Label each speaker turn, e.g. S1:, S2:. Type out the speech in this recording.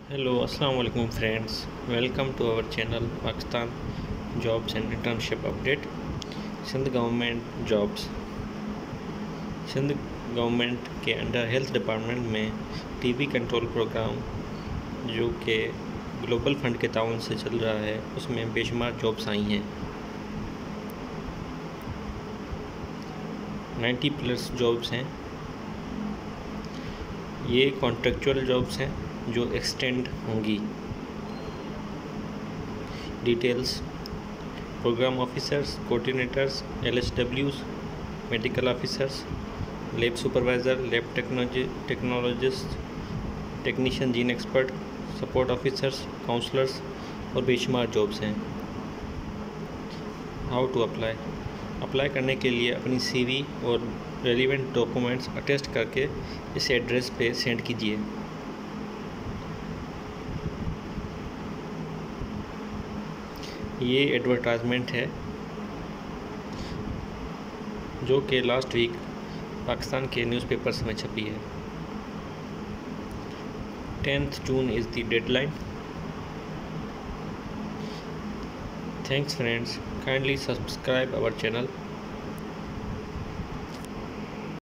S1: Hello अस्सलाम वालेकुम friends. Welcome to our channel Pakistan jobs and internship update. Sindh government jobs. Sindh government के under health department में TB control programme जो कि global fund के ताउन से चल रहा है, उसमें बेशुमार जॉब्स आई हैं। 90+ जॉब्स हैं। ये कॉन्ट्रेक्चुअल जॉब्स हैं जो एक्सटेंड होंगी। Details: programme officers, coordinators, LSWs, medical officers, lab supervisor, lab technologist, technician, gene expert, support officers, counsellors और बेशुमार जॉब्स हैं। हाउ टू अप्लाई करने के लिए अपनी CV और रेलिवेंट डॉक्यूमेंट्स अटेस्ट करके इस एड्रेस पे सेंड कीजिए। ये एडवर्टाइजमेंट है जो कि लास्ट वीक पाकिस्तान के न्यूज़पेपर्स में छपी है। 10th June is the deadline. Thanks friends, kindly subscribe our channel